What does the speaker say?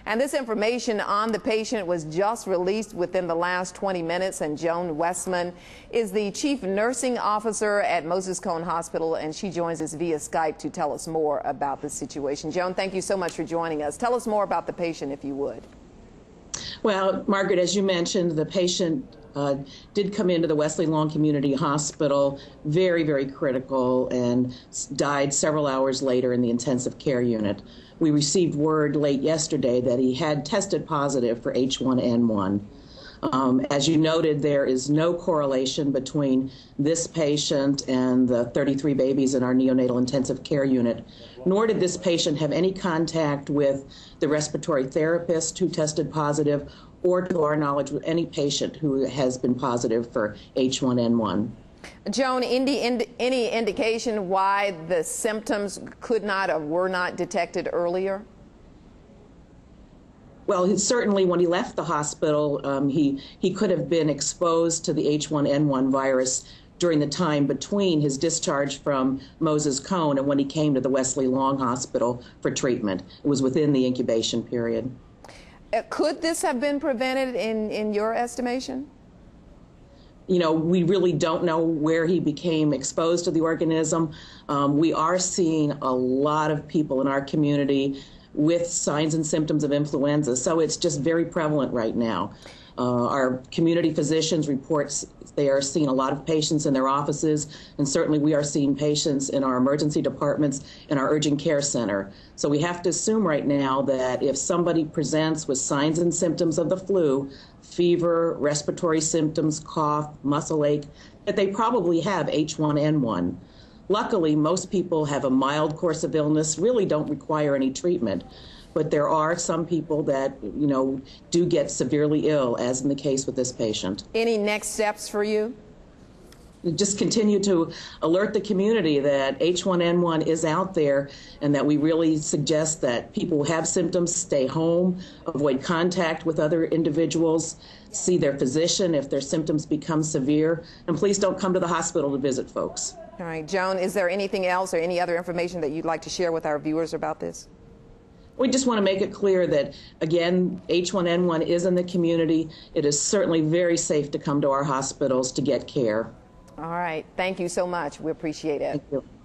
And this information on the patient was just released within the last 20 minutes. And Joan Eessman is the Chief Nursing Officer at Moses Cone Hospital, and she joins us via Skype to tell us more about the situation. Joan, thank you so much for joining us. Tell us more about the patient, if you would. Well, Margaret, as you mentioned, the patient did come into the Wesley Long Community Hospital very, very critical and died several hours later in the intensive care unit. We received word late yesterday that he had tested positive for H1N1. As you noted, there is no correlation between this patient and the 33 babies in our neonatal intensive care unit, nor did this patient have any contact with the respiratory therapist who tested positive, or to our knowledge with any patient who has been positive for H1N1. Joan, any indication why the symptoms could not or were not detected earlier? Well, certainly when he left the hospital, he could have been exposed to the H1N1 virus during the time between his discharge from Moses Cone and when he came to the Wesley Long Hospital for treatment. It was within the incubation period. Could this have been prevented in your estimation? You know, we really don't know where he became exposed to the organism. We are seeing a lot of people in our community with signs and symptoms of influenza, so it's just very prevalent right now. Our community physicians report they are seeing a lot of patients in their offices, and certainly we are seeing patients in our emergency departments and our urgent care center. So we have to assume right now that if somebody presents with signs and symptoms of the flu, fever, respiratory symptoms, cough, muscle ache, that they probably have H1N1. Luckily, most people have a mild course of illness, really don't require any treatment. But there are some people that, you know, do get severely ill, as in the case with this patient. Any next steps for you? Just continue to alert the community that H1N1 is out there, and that we really suggest that people who have symptoms stay home, avoid contact with other individuals, see their physician if their symptoms become severe, and please don't come to the hospital to visit folks. All right, Joan, is there anything else or any other information that you'd like to share with our viewers about this? We just want to make it clear that, again, H1N1 is in the community. It is certainly very safe to come to our hospitals to get care. All right. Thank you so much. We appreciate it. Thank you.